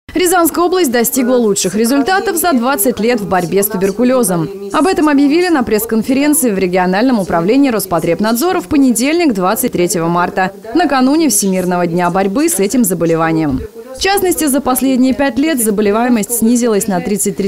Рязанская область достигла лучших результатов за 20 лет в борьбе с туберкулезом. Об этом объявили на пресс-конференции в региональном управлении Роспотребнадзора в понедельник, 23 марта, накануне Всемирного дня борьбы с этим заболеванием. В частности, за последние 5 лет заболеваемость снизилась на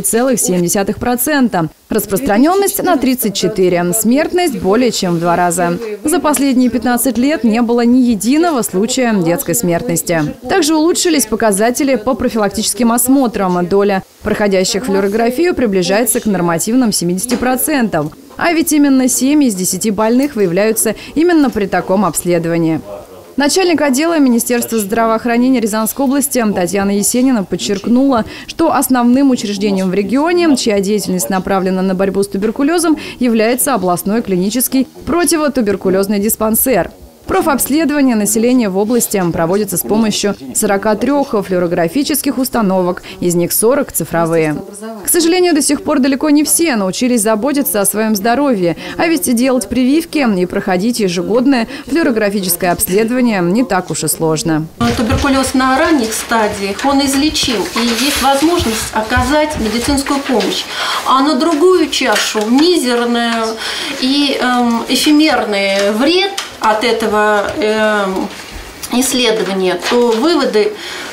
33,7%, распространенность на 34%, смертность более чем в 2 раза. За последние 15 лет не было ни единого случая детской смертности. Также улучшились показатели по профилактическим осмотрам. Доля проходящих флюорографию приближается к нормативным 70%. А ведь именно 7 из 10 больных выявляются именно при таком обследовании. Начальник отдела Министерства здравоохранения Рязанской области Татьяна Есенина подчеркнула, что основным учреждением в регионе, чья деятельность направлена на борьбу с туберкулезом, является областной клинический противотуберкулезный диспансер. Профобследование населения в области проводится с помощью 43 флюорографических установок, из них 40 цифровые. К сожалению, до сих пор далеко не все научились заботиться о своем здоровье, а ведь делать прививки и проходить ежегодное флюорографическое обследование не так уж и сложно. Туберкулез на ранних стадиях, он излечим, и есть возможность оказать медицинскую помощь. А на другую чашу мизерную и эфемерный вред от этого исследования, то выводы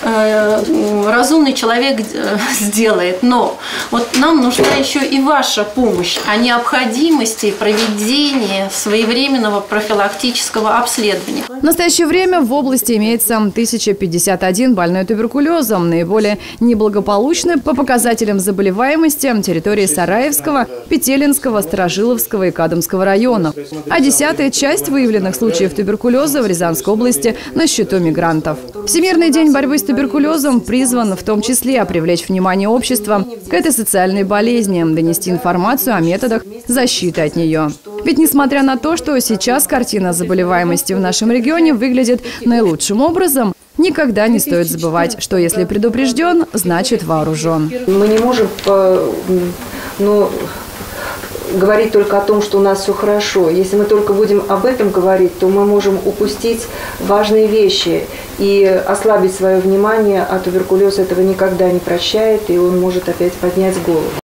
разумный человек сделает. Но вот нам нужна еще и ваша помощь о необходимости проведения своевременного профилактического обследования. В настоящее время в области имеется 1051 больной туберкулезом. Наиболее неблагополучны по показателям заболеваемости территории Сараевского, Петелинского, Старожиловского и Кадымского районов. А 10-я часть выявленных случаев туберкулеза в Рязанской области на счету мигрантов. Всемирный день борьбы с туберкулезом призван в том числе привлечь внимание общества к этой социальной болезни, донести информацию о методах защиты от нее. Ведь несмотря на то, что сейчас картина заболеваемости в нашем регионе выглядит наилучшим образом, никогда не стоит забывать, что если предупрежден, значит вооружен. Мы не можем говорить только о том, что у нас все хорошо. Если мы только будем об этом говорить, то мы можем упустить важные вещи и ослабить свое внимание, а туберкулез этого никогда не прощает, и он может опять поднять голову.